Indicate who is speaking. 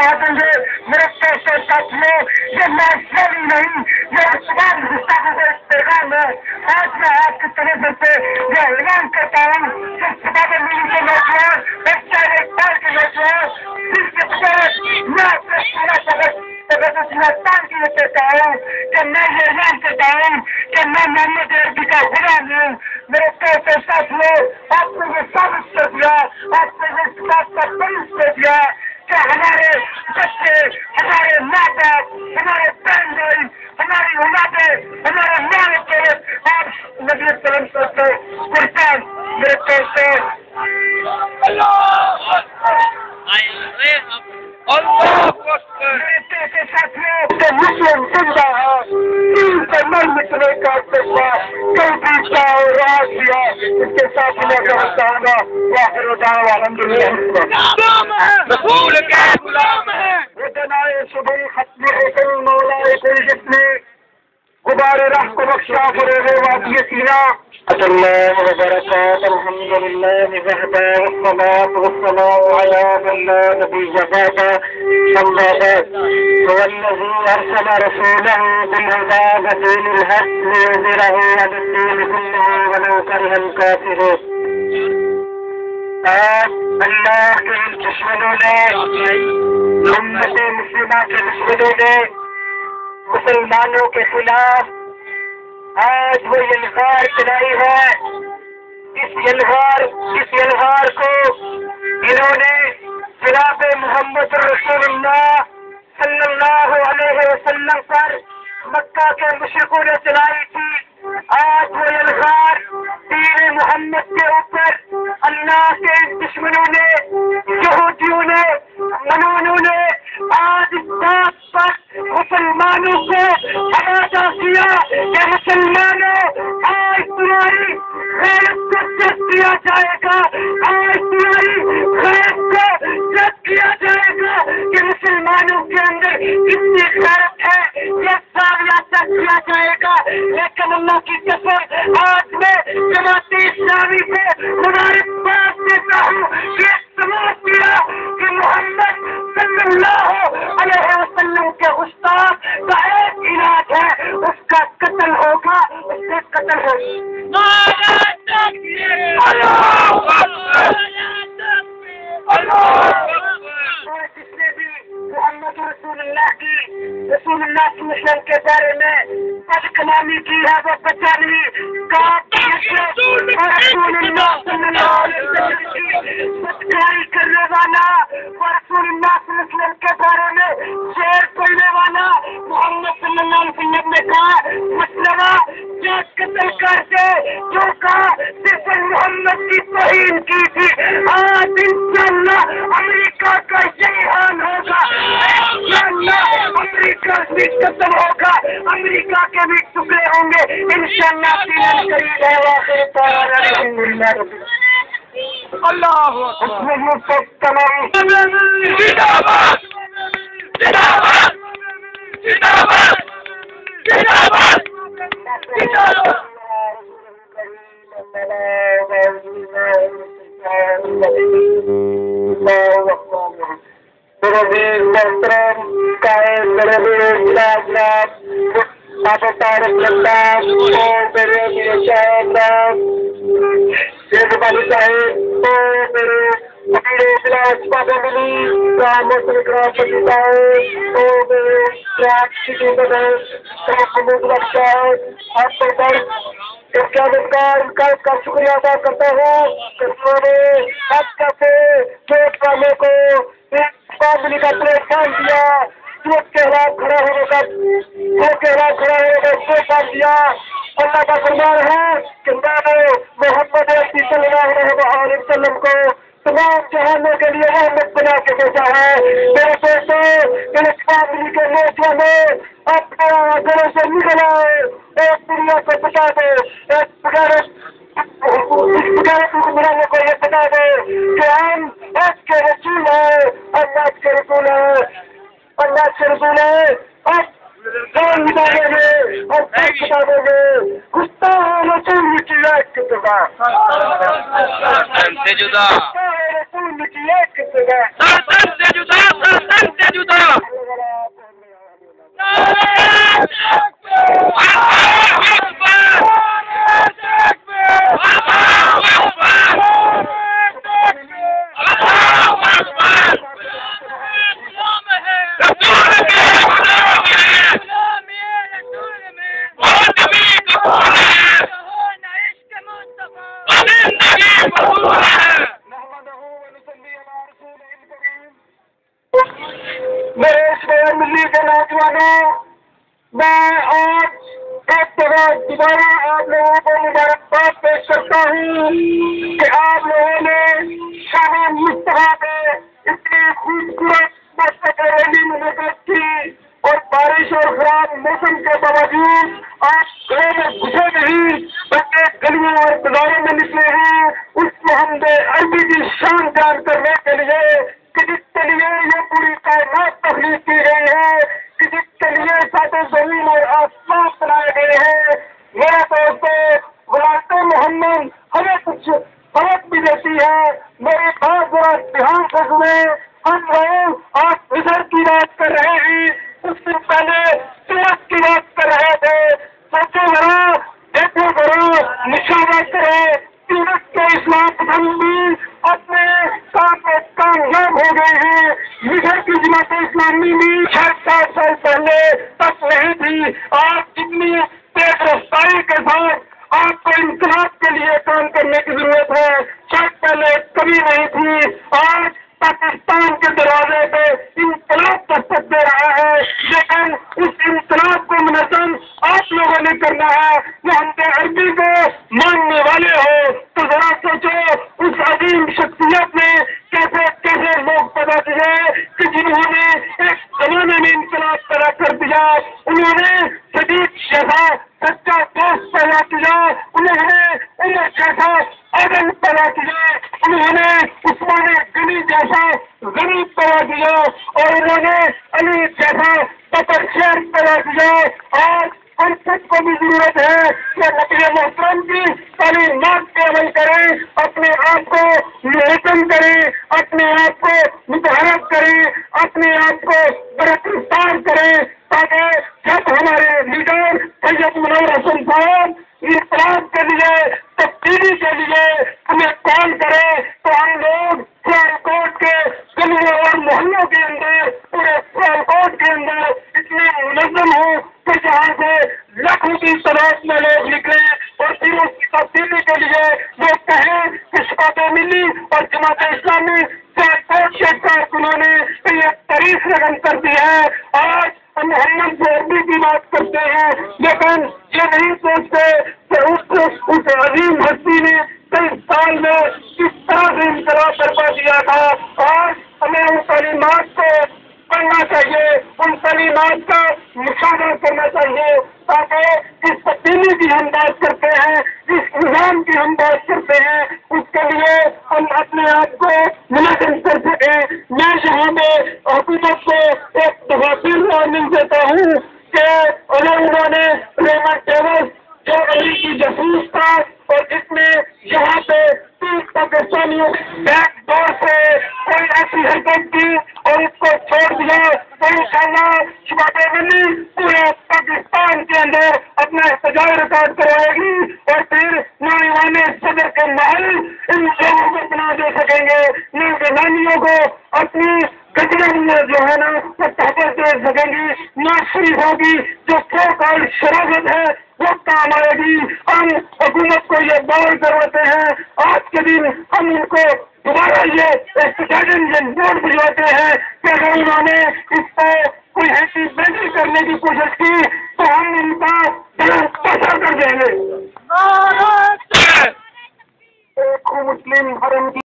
Speaker 1: بتا دیں گے میرے پیسے ساتھیوں، یہ میں شہری نہیں، یہ اسلام گستاخوں کا پیغام ہے۔ آج میں آپ کی طرف سے یہ اعلان کرتا ہوں کہ شباب ملی کے نوجوان، پاکستان کے نوجوان، دل کے بغیر میں اپنے پورا ہندوستان کے لیے کہتا ہوں کہ میں یہ اعلان کرتا ہوں کہ میں محمد عربی کا غلام ہوں۔ میرے پیسے ساتھیوں، آپ نے یہ ثابت کر دیا، آپ نے یہ کتاب کا پرنٹ کر دیا کہ ہمارے بچے، ہمارے ماں باپ، ہمارے بہن بھائی، ہماری اولادیں، ہمارے ماں کے آپ نبی سلم کرتے قربان میرے پیسے میرے پیسے ساتھیوں کہ مسلم زندہ ہے، دین سے مر نکلے کا پیسہ کئی پیسہ اور راج دیا۔ اس کے ساتھ میں کہتا ہوں گا واخر دعوانا الحمدللہ رسول کے غلام ہیں۔ ودنائے صبح ختم حسن مولا کوئی جتنے غبار راہ کو بخشا فرے وادی سینا اللہ وبرکاتہ الحمدللہ وحدہ والصلاة والسلام علی من لا نبی بعدہ اما بعد والذی ارسل رسولہ بالہدى ودین الحق لیظہرہ علی الدین کلہ ولو کرہ الکافرون۔ آج اللہ کے دشمنوں نے، امت مسلمہ کے دشمنوں نے مسلمانوں کے خلاف آج وہ یلغار چلائی ہے۔ اس یلغار کو انہوں نے جناب محمد رسول اللہ صلی اللہ علیہ وسلم پر مکہ کے مشرکوں نے چلائی تھی۔ آج وہ یلغار دین محمد کے اوپر اللہ کے دشمنوں نے، یہودیوں نے، منونوں نے آج اس بات پر مسلمانوں کو آگاہ کیا کہ مسلمانوں آج تمہاری غیرت کو چیک کیا جائے گا، آج تمہاری غیرت کو چیک کیا جائے گا کہ مسلمانوں کے اندر کتنی غیرت ہے، یہ ساریہ چیک کیا جائے گا۔ لیکن اللہ کی قسم آج میں جماعت اسلامی سے مبارکباد دیتا ہوں کہ ثبوت دیا کہ محمد صلی اللہ علیہ وسلم کے استاد کا ایک علاج ہے، اس کا قتل ہوگا، اس سے قتل ہوگا۔ جس نے بھی محمد رسول اللہ کی مشن کے بارے میں بد کلامی کی ہے وہ بچا نہیں۔ رسول اللہ صلی اللہ علیہ وسلم کی بدکاری کرنے والا، رسول اللہ صلی اللہ علیہ وسلم کے بارے میں شعر پڑھنے والا، محمد صلی اللہ علیہ وسلم نے کہا مسلمہ جو قتل کر دے، جو کہا صرف محمد کی توہین کی تھی۔ آج انشاءاللہ امریکہ کا یہی حال ہوگا، انشاءاللہ امریکہ بھی ختم ہوگا، امریکہ کے بھی ٹکڑے ہوں گے انشاءاللہ۔ دین قریب ہے واخر دعوانا الحمدللہ رب العالمین۔ اللہ اکبر تمام زندہ باد زندہ باد زندہ باد زندہ باد زندہ باد۔ محترم قائد بڑے آپ طارق لندان اور میرے شاہد بابو صاحب اور میرے اپنے اجلاس پابندی موسم اکرام پتی صاحب اور میرے سٹی بدل حمود بخش صاحب آپ پر ان کا شکریہ ادا کرتا ہوں کہ انہوں نے اب تک چوٹ والے کو پابندی کا پلیٹ فارم دیا، چوٹ کے خلاف کھڑا ہونے کا پلیٹ دیا۔ اللہ کا فرمان ہے کہ میں نے محمد عربی صلی اللہ علیہ وسلم کو تمام جہانوں کے لیے رحمت بنا کے بھیجا ہے۔ میرے دوستوں، میرے فیملی کے نوجوانوں، اپنے گھروں سے نکل آئے، ایک دنیا کو بتا دو، ایک حکمرانوں کو یہ بتا دو کہ ہم آج کے رسول ہیں، اللہ کے رسول ہیں، اللہ کے رسول ہیں۔ اب کون بتانے گے اور کچھ بتانے گے؟ گستاخ رسول کی ایک جگہ
Speaker 2: سے جدا
Speaker 1: رسول کی ایک جگہ دھیان سے سنے. ہم لوگ آپ ادھر کی بات کر رہے ہیں, کچھ دن پہلے سورت کی بات کر رہے تھے. سوچو ذرا, دیکھو ذرا, مشاورہ کرو. سورت کے اسلام پسندی اپنے کام میں کامیاب ہو گئے ہیں. ادھر کی جماعت اسلامی بھی 7 سال پہلے تک نہیں تھی. آپ جتنی تیز رفتاری کے ساتھ آپ کو انقلاب کے لیے کام کرنے کی ضرورت ہے, شاید پہلے کبھی نہیں تھی. آج پاکستان کے دروازے پہ انقلاب دستک دے رہا ہے, لیکن اس انقلاب کو منظم آپ لوگوں نے کرنا ہے. محمد عربی کو ماننے والے ہو تو ذرا سوچو, اس عظیم شخصیت نے کیسے کیسے لوگ پیدا کیے کہ جنہوں نے ایک زمانے میں انقلاب پیدا کر دیا. انہوں نے صدیق جیسا سچا دوست پیدا کیا, انہوں نے عمر جیسا عدل پیدا کیا, انہوں نے عثمان غنی جیسا غریب پیدا کیا, اور انہوں نے علی جیسا بطر شیر پیدا کیا. آج ہم سب کو بھی ضرورت ہے کہ نبی محترم کی تعلیمات پہ عمل کریں, اپنے آپ کو محکم کریں, اپنے آپ کو متحرک کریں, اپنے آپ کو برقرار کریں, تاکہ جب ہمارے لیڈر سید منور حسن صاحب انقلاب کے لیے, تبدیلی کے لیے ہمیں کال کرے تو ہم لوگ سیالکوٹ کے گلیوں اور محلوں کے اندر, پورے سیالکوٹ کے اندر اتنے منظم ہوں کہ جہاں سے لاکھوں کی تعداد میں لوگ نکلے اور پھر اس کی تبدیلی کے لیے لوگ کہیں کہ شفاعت ملی اور جماعت اسلامی سیالکوٹ کے کارکنوں نے یہ تاریخ رقم کر دی ہے. آج ہم محمد عربی کی بات کرتے ہیں, لیکن یہ نہیں سوچتے کہ اس عظیم ہستی نے کئی سال میں کس طرح سے انقلاب برپا دیا تھا. آج ہمیں ان تعلیمات کو پڑھنا چاہیے, ان تعلیمات کا مشاہدہ کرنا چاہیے, تاکہ جس تبدیلی کی ہم بات کرتے ہیں, جس نظام کی ہم بات کرتے ہیں, اس کے لیے ہم اپنے آپ کو منظم کر سکیں. میں یہاں پہ حکومت کو ایک دفعہ پھر وارننگ دیتا ہوں کہ انہوں نے ریمنڈ ٹیبل جو علی کی جاسوس تھا اور جس نے یہاں پہ 30 پاکستانیوں بیک ڈور سے کوئی ایسی حرکت کی اور اس کو چھوڑ دیا, تو انشاءاللہ شفاعت ملی پورے پاکستان کے اندر اپنا احتجاج ریکارڈ کروائے گی, اور پھر نوجوان صدر کے محل ان لوگوں کو بنا دے سکیں گے, نوجوانیوں کو اپنی گڈیاں جو ہے نا وہ تحفظ دے سکیں گی. نواز شریف ہوگی جو سو شرافت ہے وہ کام آئے گی. ہم حکومت کو یہ باور کرواتے ہیں, آج کے دن ہم ان کو دوبارہ